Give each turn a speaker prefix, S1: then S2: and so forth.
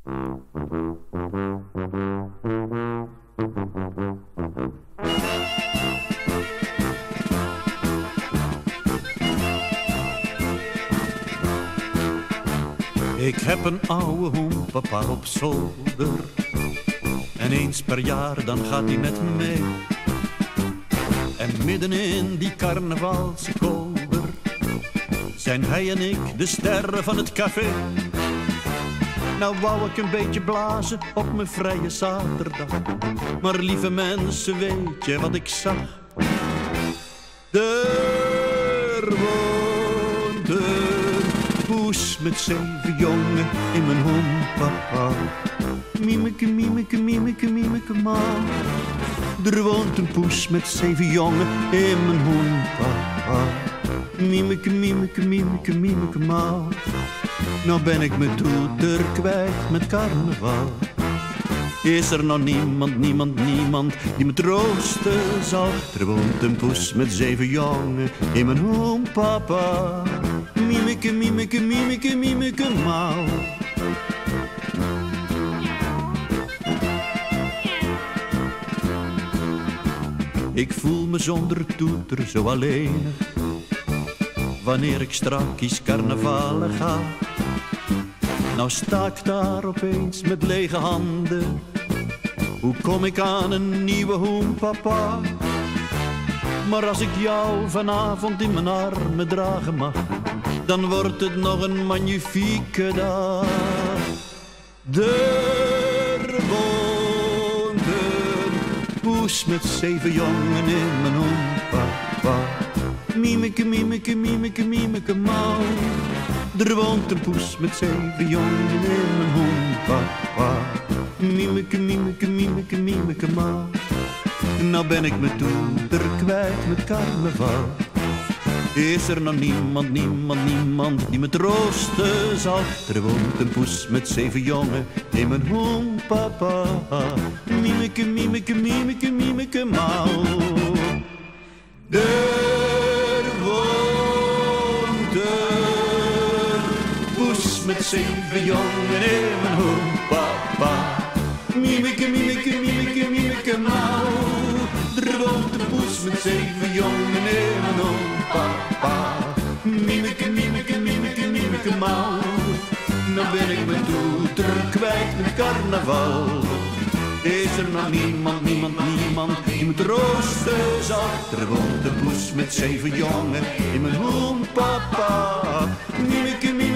S1: Ik heb een oude hoenpapa op zolder. En eens per jaar dan gaat hij met me mee. En midden in die carnavalse kolder zijn hij en ik de sterren van het café. Nou wou ik een beetje blazen op mijn vrije zaterdag. Maar lieve mensen, weet je wat ik zag? Er woont een poes met 7 jongen in mijn hoenpapa. Miemeke, miemeke, miemeke, miemeke, ma. Er woont een poes met 7 jongen in mijn hoenpapa. Miemeke, miemeke, miemeke, miemeke, ma. Nou ben ik mijn toeter kwijt met carnaval. Is er nou niemand, niemand, niemand die me troosten zal? Er woont een poes met 7 jongen in mijn hoenpapa. Miemeke, miemeke, miemeke, miemeke, ma. Ik voel me zonder toeter zo alleen. Wanneer ik strakjes carnavalen ga. Nou sta ik daar opeens met lege handen. Hoe kom ik aan een nieuwe hoenpapa? Maar als ik jou vanavond in mijn armen dragen mag, dan wordt het nog een magnifieke dag. Er woont een poes met 7 jongen in mijn hoenpapa. Miemeke, miemeke, miemeke, miemeke, mouw. Er woont een poes met 7 jongen in mijn hoenpapa. Miemeke, miemeke, miemeke, miemeke, mouw. Nou ben ik mijn toeter kwijt met carnaval. Is er nog niemand, niemand, niemand die me troosten zal? Er woont een poes met 7 jongen in mijn hoenpapa. Miemeke, miemeke, miemeke, miemeke, mouw. Er woont een poes met 7 jongen in mijn hoenpapa. Miemeke, miemeke, miemeke, miemeke, mouw. Er woont een poes met 7 jongen in mijn hoenpapa. Miemeke, miemeke, miemeke, miemeke, mouw. Nou ben ik mijn toeter kwijt met carnaval. Is er nou niemand, niemand, niemand die me troosten zal? Er woont een poes met 7 jongen in mijn hoenpapa. Miemeke, miemeke.